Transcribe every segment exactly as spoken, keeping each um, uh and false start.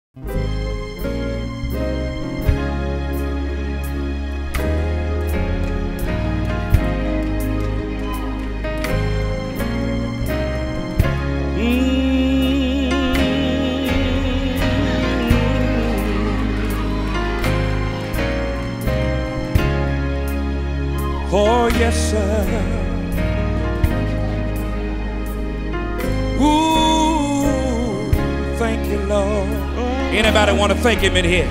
Oh, yes, sir. Ooh, thank you, Lord. Anybody want to thank him in here?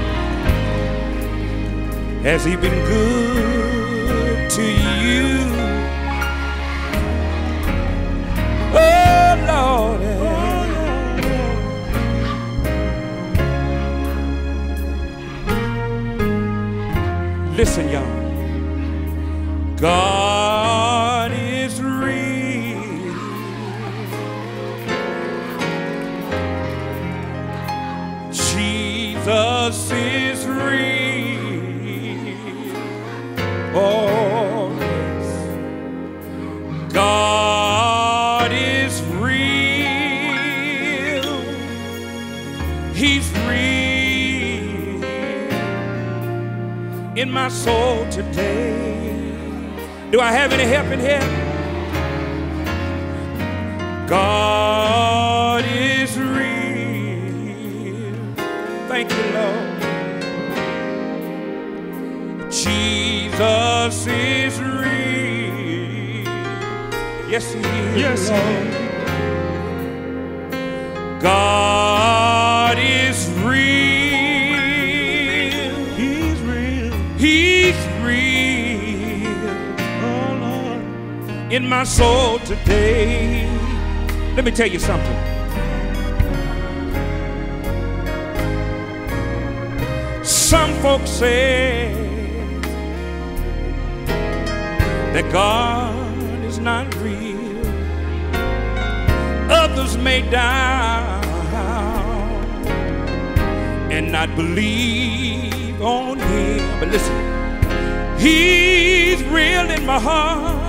Has he been good to you? Oh, Lord. Listen, y'all. God is real. Jesus is real. Oh, yes. God is real. He's real in my soul today. Do I have any help in here? God is real. Thank you, Lord. Jesus is real. Yes, he is. Yes, Lord. God is real. He's real. He's real in my soul today. Let me tell you something. Some folks say that God is not real. Others may doubt and not believe on him. But listen, he's real in my heart,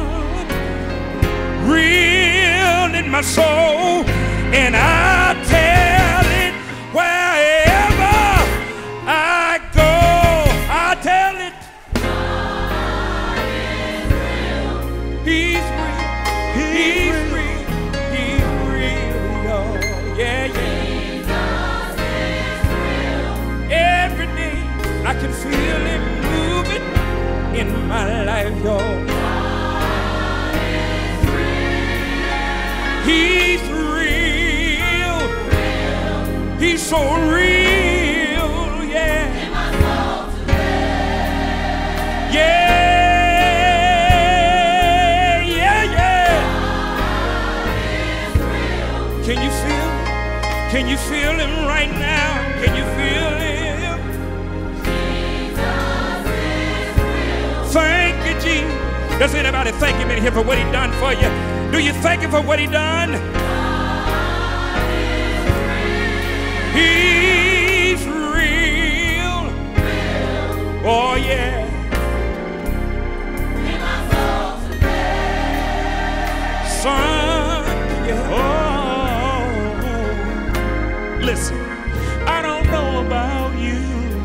real in my soul, and I tell it wherever I go. I tell it. God is real. He's real. He's real. He's real, y'all. Yeah, yeah. Jesus is real. Every day I can feel it moving in my life, y'all. He's real. Real. He's so real, yeah. In my soul today. Yeah, yeah, yeah. God is real. Can you feel? Can you feel him right now? Can you feel him? Jesus is real. Thank you, Jesus. Does anybody thank him in here for what he done for you? Do you thank him for what he done? God is real. He's real. Real. Oh, yeah. In my soul today. Son, yeah. Oh. Listen, I don't know about you,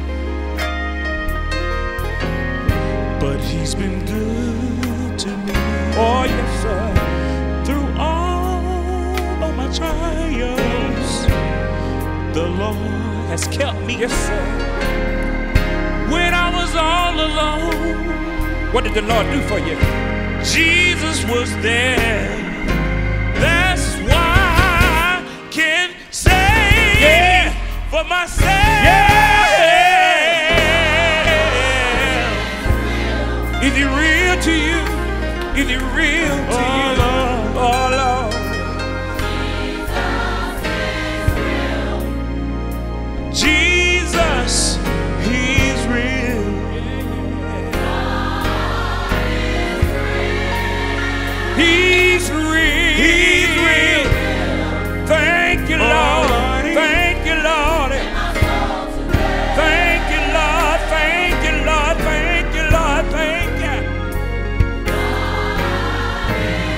but he's been good to me. Oh, yes, sir. Through all of my trials, the Lord has kept me. Yes, sir. When I was all alone, What did the Lord do for you? Jesus was there. That's why I can say, Yeah, for myself. Yeah. Is he real to you? Is he real to Oh, you? Lord. Oh, Lord. Jesus, he's real. He's real. He's real. Thank you, Lord. Thank you, Lord. Thank you, Lord. Thank you, Lord. Thank you, Lord. Thank you.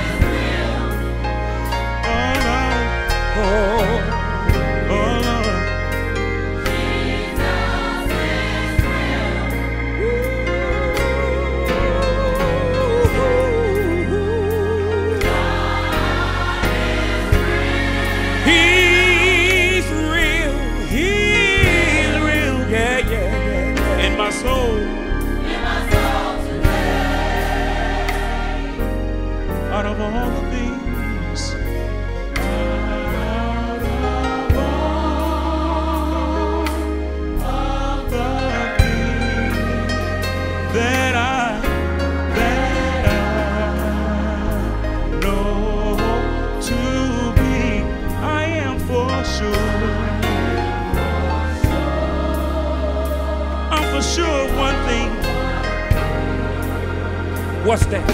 sure of one thing. What's that?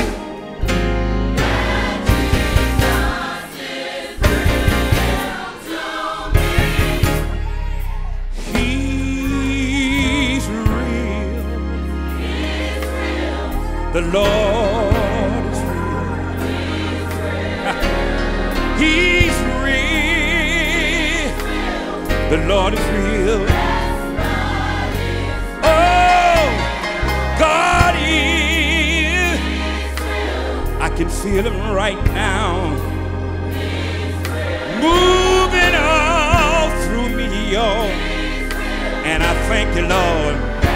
He's real. The Lord is real. He's real. The Lord is real. Oh, God is. I can feel him right now. Moving all through me, y'all. And I thank you, Lord.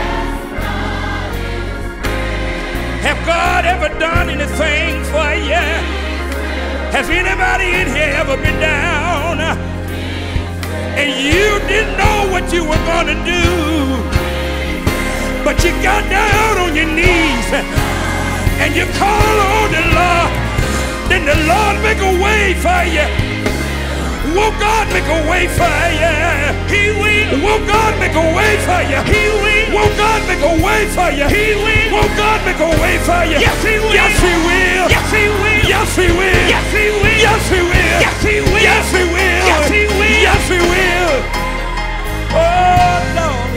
Have God ever done anything for you? Has anybody in here ever been down and you didn't know what you were going to do, but you got down on your knees and you call on the Lord? Then the Lord make a way for you. Won't God make a way for you? He will. Won't God make a way for you? He will. Won't God make a way for you? He will. Won't God make a way for you? Yes, He will. Yes, He will. Yes, He will. Yes, He will. Yes, He will. Yes, He will. Yes, He will. Yes, He will. Yes, He will. Yes, He will. Oh, Lord.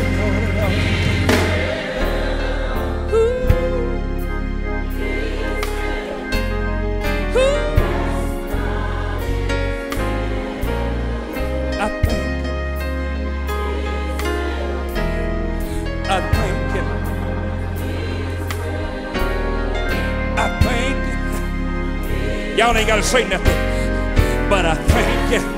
I thank you. I thank you. I thank you. Y'all ain't got to say nothing, but I thank you.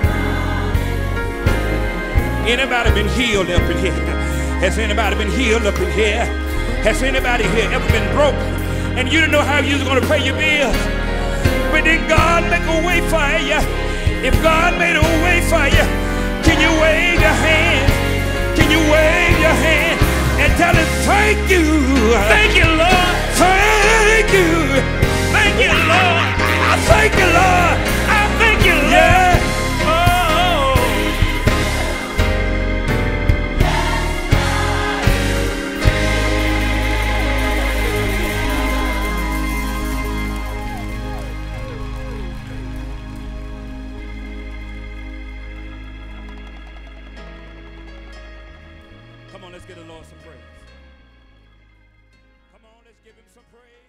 Anybody been healed up in here? Has anybody been healed up in here? Has anybody here ever been broke and you didn't know how you was going to pay your bills? But did God make a way for you? If God made a way for you, can you wave your hand? Can you wave your hand and tell him thank you? Thank you, Lord. Thank you. Thank you, Lord. I thank you, Lord. I thank you, Lord. Yeah. Oh. Come on, let's give the Lord some praise. Come on, let's give him some praise.